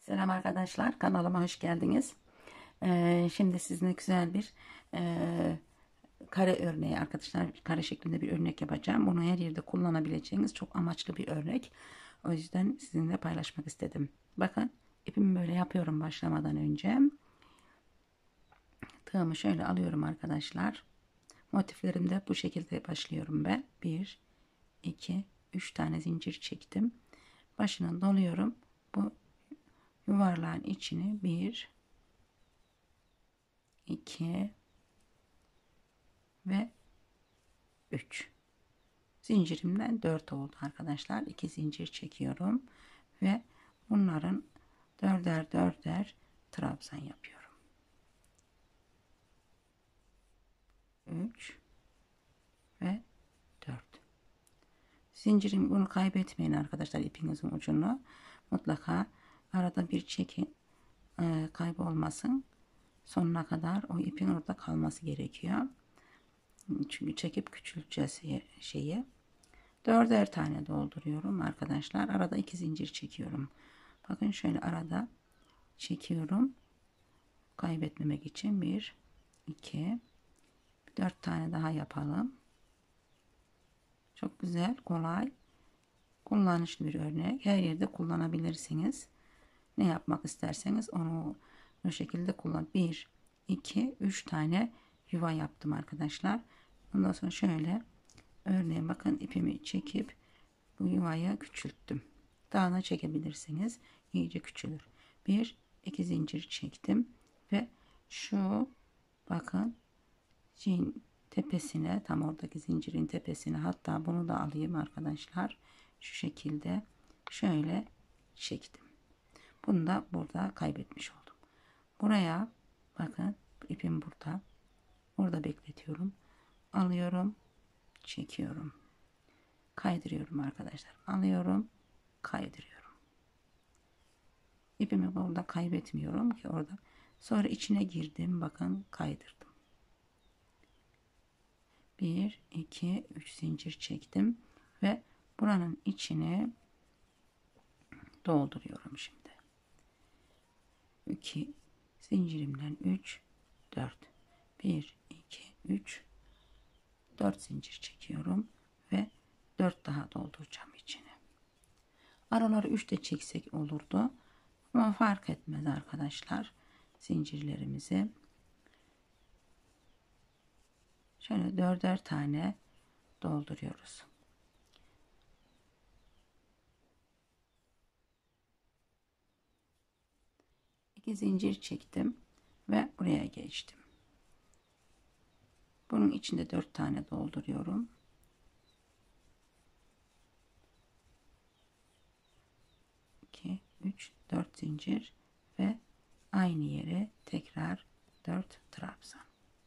Selam arkadaşlar, kanalıma hoş geldiniz. Şimdi sizinle güzel bir kare örneği arkadaşlar, kare şeklinde bir örnek yapacağım. Bunu her yerde kullanabileceğiniz çok amaçlı bir örnek. O yüzden sizinle paylaşmak istedim. Bakın, ipimi böyle yapıyorum başlamadan önce. Tığımı şöyle alıyorum arkadaşlar. Motiflerimde bu şekilde başlıyorum ben. 1, 2, 3 tane zincir çektim. Başını doluyorum. Bu yuvarlağın içini 1, 2 ve 3. Zincirimden 4 oldu arkadaşlar. 2 zincir çekiyorum ve bunların dörder dörder trabzan yapıyorum. 3 ve 4. Zincirim, bunu kaybetmeyin arkadaşlar, ipinizin ucunu. Mutlaka arada bir çekin. Kaybolmasın. Sonuna kadar o ipin orada kalması gerekiyor. Çünkü çekip küçülteceğiz şeyi. Dörder tane dolduruyorum arkadaşlar. Arada 2 zincir çekiyorum. Bakın şöyle arada çekiyorum. Kaybetmemek için 1, 2, 4 tane daha yapalım. Çok güzel, kolay, kullanışlı bir örnek. Her yerde kullanabilirsiniz. Ne yapmak isterseniz onu o şekilde kullan. 1, 2, 3 tane yuva yaptım arkadaşlar. Ondan sonra şöyle örneğin bakın, ipimi çekip bu yuvayı küçülttüm. Daha da çekebilirsiniz. İyice küçülür. 1, 2 zincir çektim ve şu bakın tepesine, tam oradaki zincirin tepesine, hatta bunu da alayım arkadaşlar, şu şekilde şöyle çektim. Bunu da burada kaybetmiş oldum. Buraya bakın, ipim burada bekletiyorum, alıyorum, çekiyorum, kaydırıyorum arkadaşlar, alıyorum, kaydırıyorum. İpimi burada kaybetmiyorum ki orada. Sonra içine girdim, bakın kaydırdım. 1, 2, 3 zincir çektim ve buranın içine dolduruyorum şimdi. 2 zincirimden 3, 4, 1, 2, 3, 4 zincir çekiyorum ve 4 daha dolduracağım içine. Araları 3 de çeksek olurdu ama fark etmez arkadaşlar. Zincirlerimizi şöyle dörder tane dolduruyoruz. İki zincir çektim ve buraya geçtim. Bunun içinde 4 tane dolduruyorum. 2, 3, 4 zincir ve aynı yere tekrar 4 trabzan.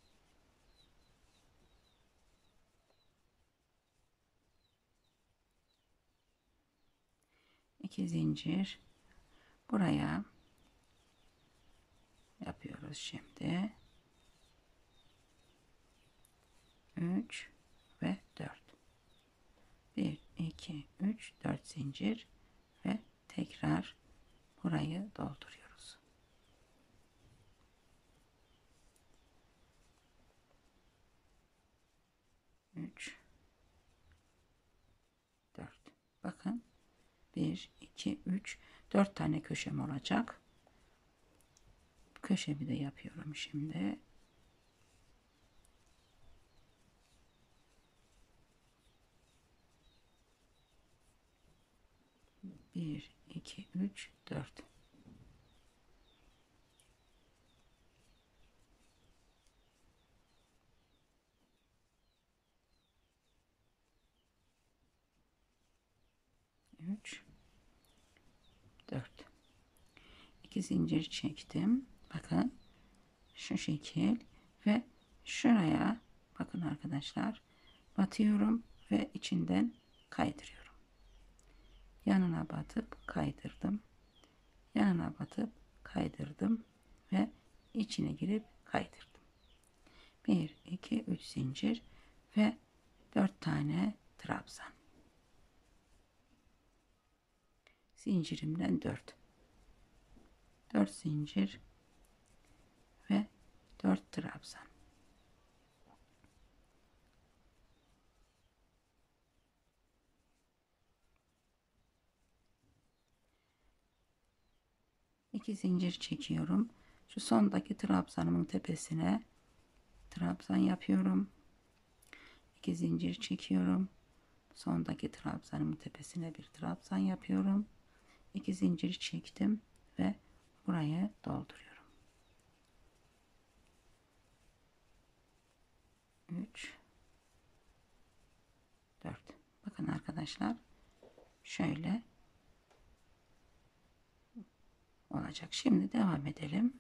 İki zincir buraya yapıyoruz şimdi. 3 ve 4. 1, 2, 3, 4 zincir ve tekrar burayı dolduruyoruz. 3, 4. Bakın 1, 2, 3, 4 tane köşem olacak. Köşemi de yapıyorum şimdi. 1, 2, 3, 4. Üç, 4. 2 zincir çektim. Bakın şu şekil ve şuraya bakın arkadaşlar, batıyorum ve içinden kaydırıyorum. Yanına batıp kaydırdım. Yanına batıp kaydırdım ve içine girip kaydırdım. 1, 2, 3 zincir ve 4 tane trabzan. Zincirimden 4. 4 zincir ve 4 trabzan. İki zincir çekiyorum. Şu sondaki trabzanımın tepesine trabzan yapıyorum. 2 zincir çekiyorum. Sondaki trabzanımın tepesine bir trabzan yapıyorum. 2 zincir çektim ve burayı dolduruyorum. 3 4. Bakın arkadaşlar, şöyle olacak. Şimdi devam edelim.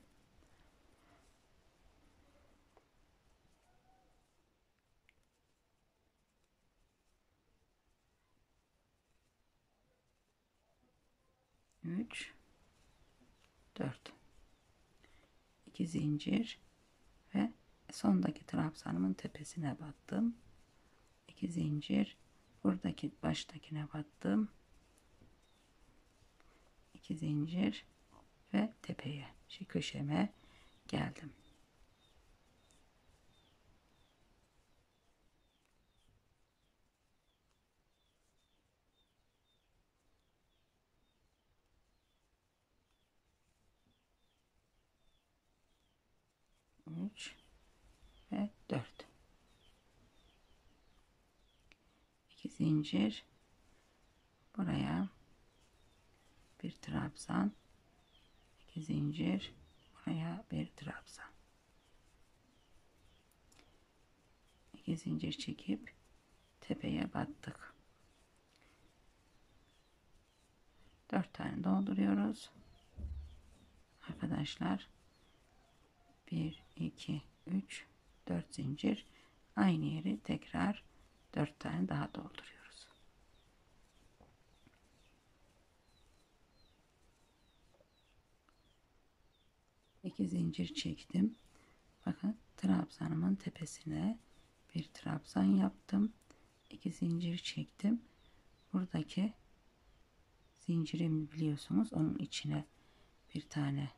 Üç, 4. 2 zincir ve sondaki trabzanımın tepesine battım. 2 zincir, buradaki baştakine battım. 2 zincir ve tepeye, şu köşeme geldim. Üç ve 4. 2 zincir, buraya bir trabzan, 2 zincir, buraya bir trabzan. 2 zincir çekip tepeye battık. 4 tane dolduruyoruz. Arkadaşlar 1 2 3 4 zincir, aynı yeri tekrar 4 tane daha dolduruyoruz. İki zincir çektim. Bakın trabzanımın tepesine bir trabzan yaptım. 2 zincir çektim. Buradaki zincirimi biliyorsunuz, onun içine bir tane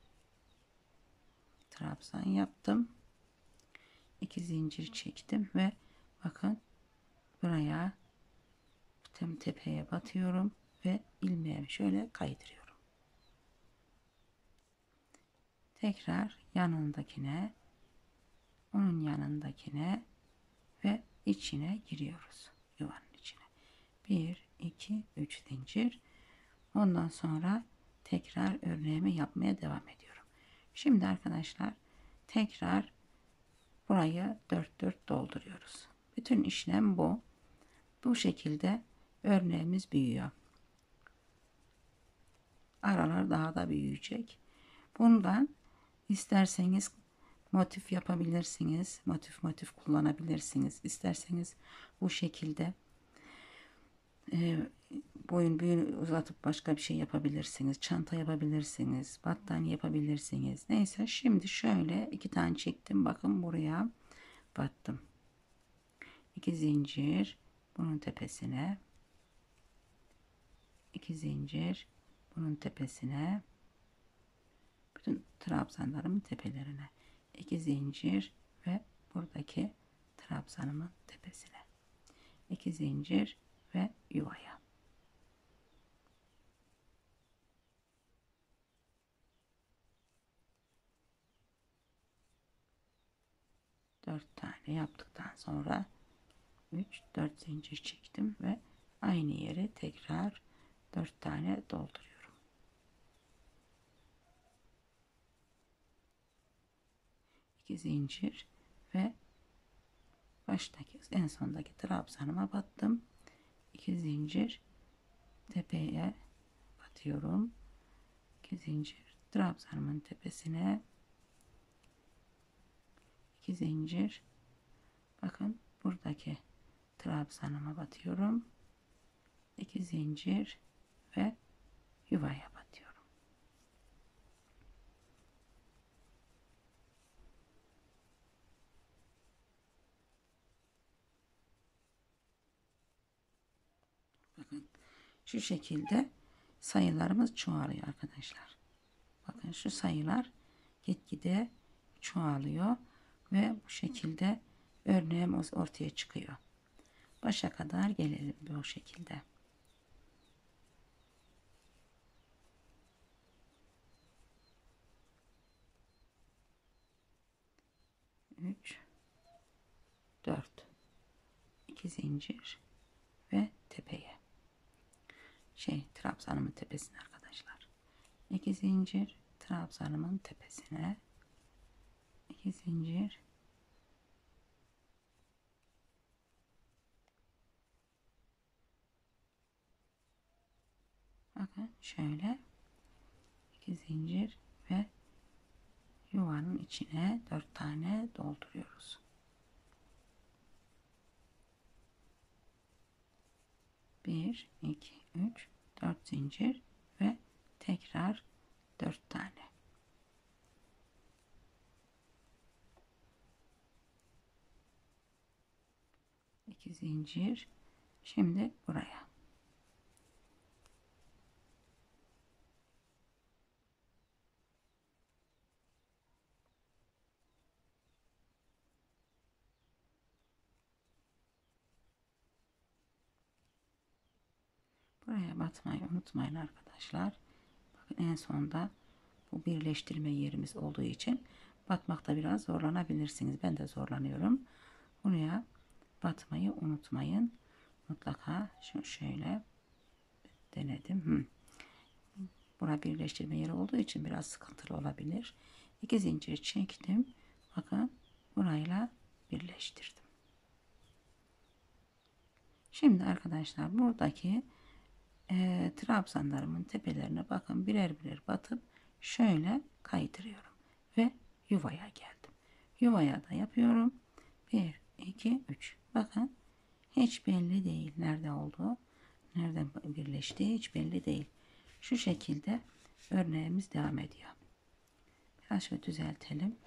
trabzan yaptım. 2 zincir çektim ve bakın buraya tam tepeye batıyorum ve ilmeğimi şöyle kaydırıyorum. Tekrar yanındakine, onun yanındakine ve içine giriyoruz, yuvanın içine. 1 2 3 zincir. Ondan sonra tekrar örneğimi yapmaya devam ediyorum. Şimdi arkadaşlar tekrar burayı 4 4 dolduruyoruz. Bütün işlem bu. Bu şekilde örneğimiz büyüyor. Aralar daha da büyüyecek. Bundan isterseniz motif yapabilirsiniz. Motif kullanabilirsiniz. İsterseniz bu şekilde boyun büyüğünü uzatıp başka bir şey yapabilirsiniz. Çanta yapabilirsiniz. Battaniye yapabilirsiniz. Neyse, şimdi şöyle 2 tane çektim. Bakın buraya battım. 2 zincir bunun tepesine. 2 zincir bunun tepesine. Bütün trabzanlarımın tepelerine. 2 zincir ve buradaki trabzanımın tepesine. 2 zincir ve yuvaya. 4 tane yaptıktan sonra 3 4 zincir çektim ve aynı yere tekrar 4 tane dolduruyorum. 2 zincir ve baştaki, en sondaki trabzanıma battım. 2 zincir tepeye batıyorum. 2 zincir trabzanımın tepesine, 2 zincir, bakın buradaki trabzanıma batıyorum. 2 zincir ve yuvaya batıyorum. Bakın şu şekilde sayılarımız çoğalıyor arkadaşlar. Bakın Bakın şu sayılar gitgide çoğalıyor ve bu şekilde örneğim ortaya çıkıyor. Başa kadar gelelim bu şekilde. 3, 4, 2 zincir ve tepeye. Trabzanımın tepesine arkadaşlar. 2 zincir trabzanımın tepesine. 2 zincir. Bakın şöyle 2 zincir ve yuvanın içine 4 tane dolduruyoruz. Bir, iki, üç, 4 zincir ve tekrar 4 tane. İki zincir. Şimdi buraya. Buraya batmayı unutmayın arkadaşlar. Bakın en sonda bu birleştirme yerimiz olduğu için batmakta biraz zorlanabilirsiniz. Ben de zorlanıyorum. Buraya batmayı unutmayın. Mutlaka şöyle denedim. Bura birleştirme yeri olduğu için biraz sıkıntılı olabilir. 2 zincir çektim. Bakın burayla birleştirdim. Şimdi arkadaşlar buradaki trabzanlarımın tepelerine bakın birer birer batıp şöyle kaydırıyorum ve yuvaya geldim. Yuvaya da yapıyorum. 1, 2, 3. Bakın hiç belli değil nerede olduğu, nereden birleştiği hiç belli değil. Şu şekilde örneğimiz devam ediyor. Biraz şöyle düzeltelim.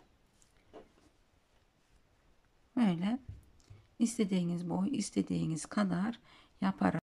Böyle istediğiniz boy, istediğiniz kadar yaparak.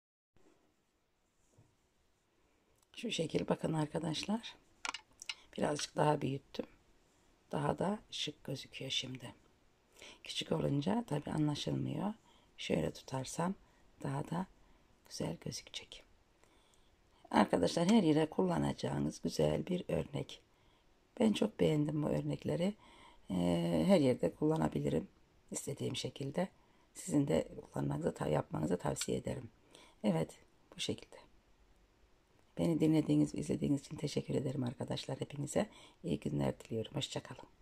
Şu şekil bakın arkadaşlar. Birazcık daha büyüttüm. Daha da şık gözüküyor şimdi. Küçük olunca tabi anlaşılmıyor. Şöyle tutarsam daha da güzel gözükecek. Arkadaşlar her yere kullanacağınız güzel bir örnek. Ben çok beğendim bu örnekleri. Her yerde kullanabilirim. İstediğim şekilde. Sizin de kullanmanızı, yapmanızı tavsiye ederim. Evet, bu şekilde. Beni dinlediğiniz ve izlediğiniz için teşekkür ederim arkadaşlar. Hepinize iyi günler diliyorum. Hoşça kalın.